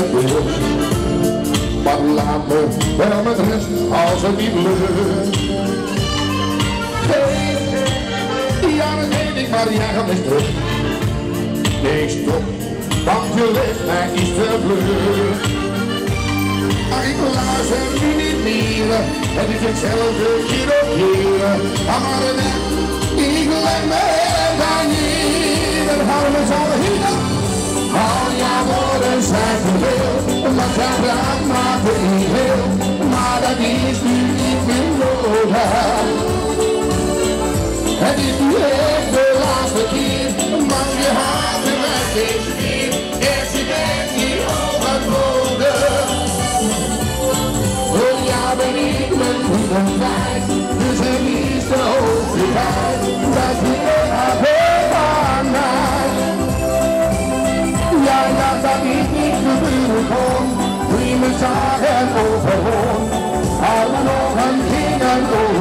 het wil. Maar laat me wel met rust als het niet lukt. Ja, dat weet ik, maar jij gaat niet terug. Nee, stop, want je leeft mij iets te vlug. Maar ik luister nu niet meer, het is hetzelfde keer op keer. Maar ik leg me bij neer, hou me zo hier. Al jouw woorden zijn veel, want jouw praat maakt me niet heel. Maar dat is nu niet meer nodig. Het is nu echt de laatste keer, maar je haat me met deze keer. En je bent hier overbodig. Voor jou ben ik mijn goede kwijt, dus het is de hoogste tijd dat je echt hebt van mij. Jij dacht dat ik niet gebeuren kon, toen je me zag en overwon. Alle nog een keer en over.